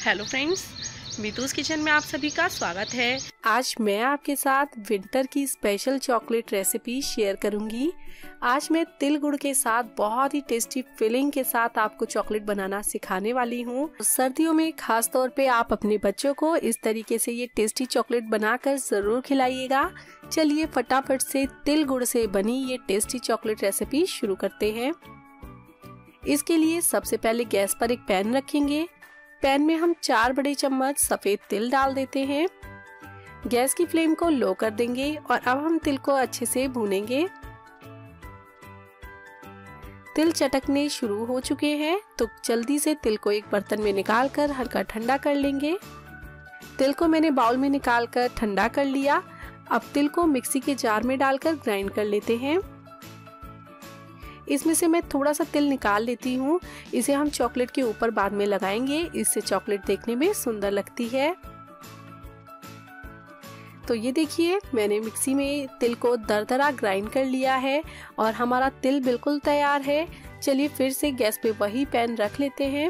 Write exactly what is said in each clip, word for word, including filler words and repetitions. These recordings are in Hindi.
हेलो फ्रेंड्स, मीतूस किचन में आप सभी का स्वागत है। आज मैं आपके साथ विंटर की स्पेशल चॉकलेट रेसिपी शेयर करूंगी। आज मैं तिल गुड़ के साथ बहुत ही टेस्टी फिलिंग के साथ आपको चॉकलेट बनाना सिखाने वाली हूँ। सर्दियों में खास तौर पे आप अपने बच्चों को इस तरीके से ये टेस्टी चॉकलेट बनाकर जरूर खिलाइएगा। चलिए फटाफट से तिल गुड़ से बनी ये टेस्टी चॉकलेट रेसिपी शुरू करते हैं। इसके लिए सबसे पहले गैस पर एक पैन रखेंगे। पैन में हम चार बड़े चम्मच सफेद तिल डाल देते हैं। गैस की फ्लेम को लो कर देंगे और अब हम तिल को अच्छे से भूनेंगे। तिल चटकने शुरू हो चुके हैं तो जल्दी से तिल को एक बर्तन में निकाल कर हल्का ठंडा कर लेंगे। तिल को मैंने बाउल में निकाल कर ठंडा कर लिया। अब तिल को मिक्सी के जार में डालकर ग्राइंड कर लेते हैं। इसमें से मैं थोड़ा सा तिल निकाल लेती हूँ। इसे हम चॉकलेट के ऊपर बाद में लगाएंगे, इससे चॉकलेट देखने में सुंदर लगती है। तो ये देखिए, मैंने मिक्सी में तिल को दरदरा ग्राइंड कर लिया है और हमारा तिल बिल्कुल तैयार है। चलिए फिर से गैस पे वही पैन रख लेते हैं।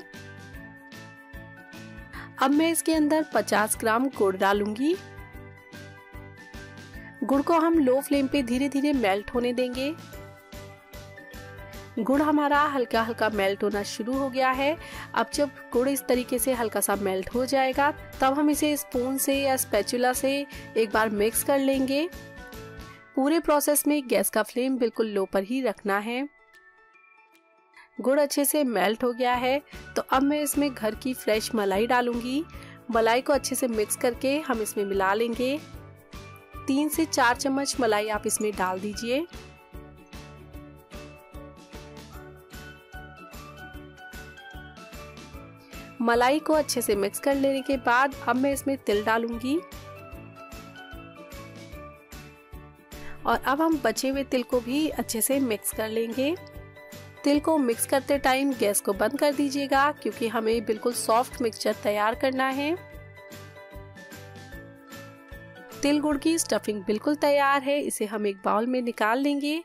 अब मैं इसके अंदर पचास ग्राम गुड़ डालूंगी। गुड़ को हम लो फ्लेम पे धीरे धीरे मेल्ट होने देंगे। गुड़ हमारा हल्का हल्का मेल्ट होना शुरू हो गया है। अब जब गुड़ इस तरीके से हल्का सा मेल्ट हो जाएगा तब हम इसे स्पून से या स्पैचुला से एक बार मिक्स कर लेंगे। पूरे प्रोसेस में गैस का फ्लेम बिल्कुल लो पर ही रखना है। गुड़ अच्छे से मेल्ट हो गया है तो अब मैं इसमें घर की फ्रेश मलाई डालूंगी। मलाई को अच्छे से मिक्स करके हम इसमें मिला लेंगे। तीन से चार चम्मच मलाई आप इसमें डाल दीजिए। मलाई को अच्छे से मिक्स कर लेने के बाद अब मैं इसमें तिल डालूंगी और अब हम बचे हुए तिल को भी अच्छे से मिक्स कर लेंगे। तिल को मिक्स करते टाइम गैस को बंद कर दीजिएगा क्योंकि हमें बिल्कुल सॉफ्ट मिक्सचर तैयार करना है। तिल गुड़ की स्टफिंग बिल्कुल तैयार है, इसे हम एक बाउल में निकाल लेंगे।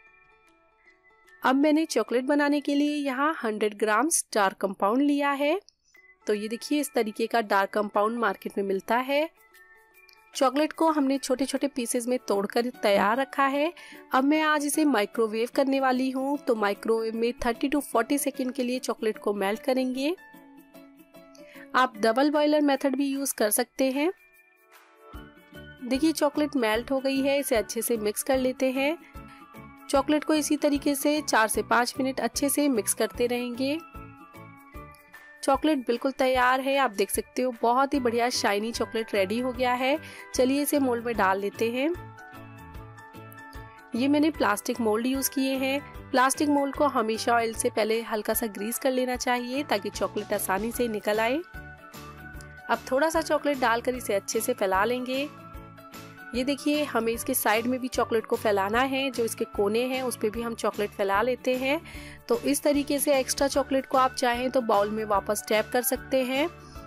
अब मैंने चॉकलेट बनाने के लिए यहाँ सौ ग्राम डार्क कंपाउंड लिया है। तो ये देखिए, इस तरीके का डार्क कंपाउंड मार्केट में मिलता है। चॉकलेट को हमने छोटे छोटे पीसेस में तोड़कर तैयार रखा है। अब मैं आज इसे माइक्रोवेव करने वाली हूँ। तो माइक्रोवेव में तीस टू चालीस सेकंड के लिए चॉकलेट को मेल्ट करेंगे। आप डबल बॉयलर मेथड भी यूज कर सकते हैं। देखिए, चॉकलेट मेल्ट हो गई है, इसे अच्छे से मिक्स कर लेते हैं। चॉकलेट को इसी तरीके से चार से पाँच मिनट अच्छे से मिक्स करते रहेंगे। चॉकलेट बिल्कुल तैयार है, आप देख सकते हो बहुत ही बढ़िया शाइनी चॉकलेट रेडी हो गया है। चलिए इसे मोल्ड में डाल लेते हैं। ये मैंने प्लास्टिक मोल्ड यूज किए हैं। प्लास्टिक मोल्ड को हमेशा ऑयल से पहले हल्का सा ग्रीस कर लेना चाहिए ताकि चॉकलेट आसानी से निकल आए। अब थोड़ा सा चॉकलेट डालकर इसे अच्छे से फैला लेंगे। ये देखिए, हमें इसके साइड में भी चॉकलेट को फैलाना है। जो इसके कोने हैं उस पे भी हम चॉकलेट फैला लेते हैं। तो इस तरीके से एक्स्ट्रा चॉकलेट को आप चाहें तो बाउल में वापस टैप कर सकते हैं।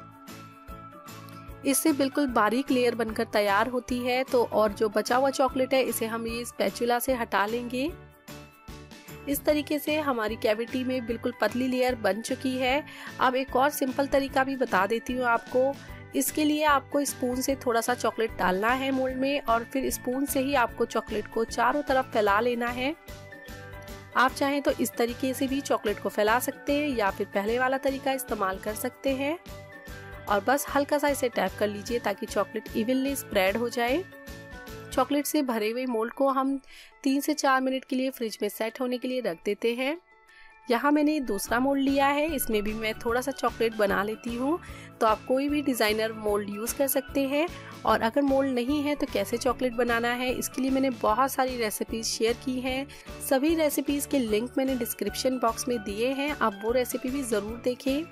इससे बिल्कुल बारीक लेयर बनकर तैयार होती है। तो और जो बचा हुआ चॉकलेट है इसे हम ये स्पैचुला से हटा लेंगे। इस तरीके से हमारी कैविटी में बिल्कुल पतली लेयर बन चुकी है। अब एक और सिंपल तरीका भी बता देती हूँ आपको। इसके लिए आपको स्पून से थोड़ा सा चॉकलेट डालना है मोल्ड में और फिर स्पून से ही आपको चॉकलेट को चारों तरफ फैला लेना है। आप चाहें तो इस तरीके से भी चॉकलेट को फैला सकते हैं या फिर पहले वाला तरीका इस्तेमाल कर सकते हैं। और बस हल्का सा इसे टैप कर लीजिए ताकि चॉकलेट इवनली स्प्रेड हो जाए। चॉकलेट से भरे हुए मोल्ड को हम तीन से चार मिनट के लिए फ्रिज में सेट होने के लिए रख देते हैं। यहाँ मैंने दूसरा मोल्ड लिया है, इसमें भी मैं थोड़ा सा चॉकलेट बना लेती हूँ। तो आप कोई भी डिज़ाइनर मोल्ड यूज़ कर सकते हैं। और अगर मोल्ड नहीं है तो कैसे चॉकलेट बनाना है, इसके लिए मैंने बहुत सारी रेसिपीज शेयर की हैं। सभी रेसिपीज के लिंक मैंने डिस्क्रिप्शन बॉक्स में दिए हैं, आप वो रेसिपी भी ज़रूर देखें।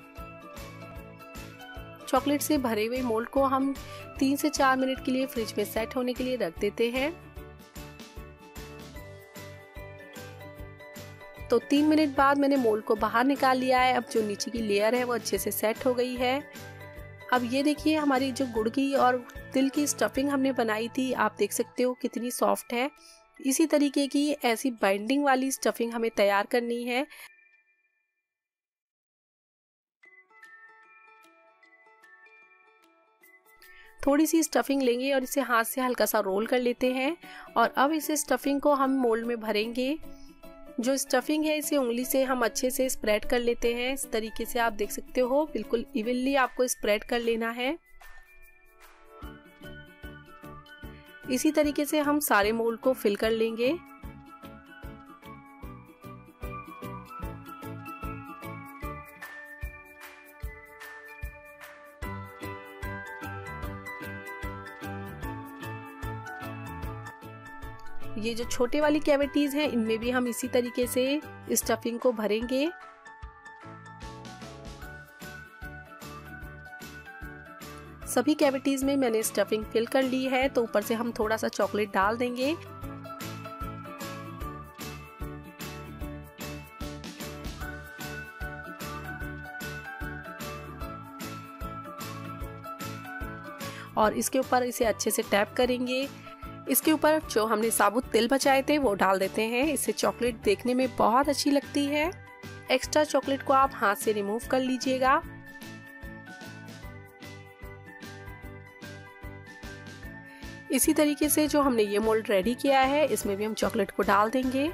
चॉकलेट से भरे हुए मोल्ड को हम तीन से चार मिनट के लिए फ्रिज में सेट होने के लिए रख देते हैं। तो तीन मिनट बाद मैंने मोल्ड को बाहर निकाल लिया है। अब जो नीचे की लेयर है वो अच्छे से सेट हो गई है। अब ये देखिए, हमारी जो गुड़ की और तिल की स्टफिंग हमने बनाई थी, आप देख सकते हो कितनी सॉफ्ट है। इसी तरीके की ऐसी बाइंडिंग वाली स्टफिंग हमें तैयार करनी है। थोड़ी सी स्टफिंग लेंगे और इसे हाथ से हल्का सा रोल कर लेते हैं और अब इस स्टफिंग को हम मोल्ड में भरेंगे। जो स्टफिंग है इसे उंगली से हम अच्छे से स्प्रेड कर लेते हैं। इस तरीके से आप देख सकते हो, बिल्कुल इवनली आपको स्प्रेड कर लेना है। इसी तरीके से हम सारे मोल्ड को फिल कर लेंगे। ये जो छोटे वाली कैविटीज हैं इनमें भी हम इसी तरीके से स्टफिंग को भरेंगे। सभी कैविटीज में मैंने स्टफिंग फिल कर ली है, तो ऊपर से हम थोड़ा सा चॉकलेट डाल देंगे। और इसके ऊपर इसे अच्छे से टैप करेंगे। इसके ऊपर जो हमने साबुत तिल बचाए थे वो डाल देते हैं। इससे चॉकलेट देखने में बहुत अच्छी लगती है। एक्स्ट्रा चॉकलेट को आप हाथ से रिमूव कर लीजिएगा। इसी तरीके से जो हमने ये मोल्ड रेडी किया है इसमें भी हम चॉकलेट को डाल देंगे।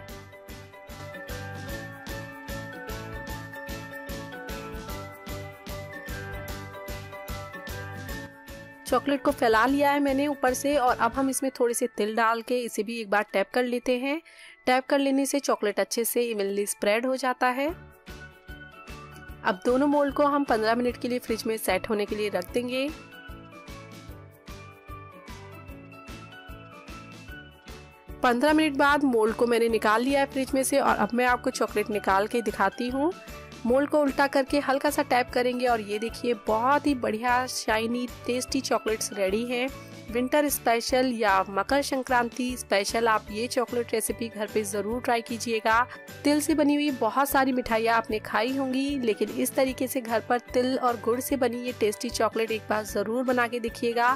चॉकलेट को फैला लिया है मैंने ऊपर से और अब हम इसमें थोड़े से तिल डाल के इसे भी एक बार टैप कर लेते हैं। टैप कर लेने से चॉकलेट अच्छे से इवनली स्प्रेड हो जाता है। अब दोनों मोल्ड को हम पंद्रह मिनट के लिए फ्रिज में सेट होने के लिए रख देंगे। पंद्रह मिनट बाद मोल्ड को मैंने निकाल लिया है फ्रिज में से और अब मैं आपको चॉकलेट निकाल के दिखाती हूँ। मोल्ड को उल्टा करके हल्का सा टैप करेंगे और ये देखिए बहुत ही बढ़िया शाइनी टेस्टी चॉकलेट्स रेडी हैं। विंटर स्पेशल या मकर संक्रांति स्पेशल आप ये चॉकलेट रेसिपी घर पे ज़रूर ट्राई कीजिएगा। तिल से बनी हुई बहुत सारी मिठाइयाँ आपने खाई होंगी, लेकिन इस तरीके से घर पर तिल और गुड़ से बनी ये टेस्टी चॉकलेट एक बार ज़रूर बना के देखिएगा।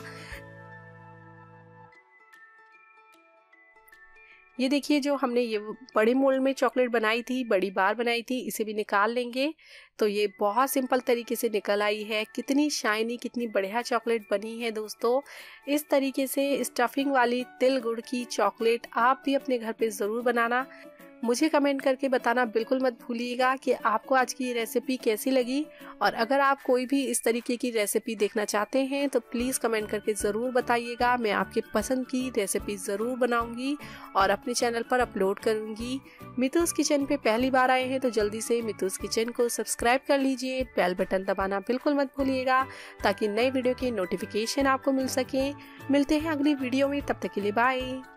ये देखिए जो हमने ये बड़े मोल्ड में चॉकलेट बनाई थी, बड़ी बार बनाई थी, इसे भी निकाल लेंगे। तो ये बहुत सिंपल तरीके से निकल आई है। कितनी शाइनी, कितनी बढ़िया चॉकलेट बनी है दोस्तों। इस तरीके से स्टफिंग वाली तिल गुड़ की चॉकलेट आप भी अपने घर पे ज़रूर बनाना। मुझे कमेंट करके बताना बिल्कुल मत भूलिएगा कि आपको आज की ये रेसिपी कैसी लगी। और अगर आप कोई भी इस तरीके की रेसिपी देखना चाहते हैं तो प्लीज़ कमेंट करके ज़रूर बताइएगा। मैं आपके पसंद की रेसिपी ज़रूर बनाऊंगी और अपने चैनल पर अपलोड करूंगी। मितूस किचन पे पहली बार आए हैं तो जल्दी से मितूस किचन को सब्सक्राइब कर लीजिए। बेल बटन दबाना बिल्कुल मत भूलिएगा ताकि नए वीडियो की नोटिफिकेशन आपको मिल सके। मिलते हैं अगली वीडियो में, तब तक के लिए बाय।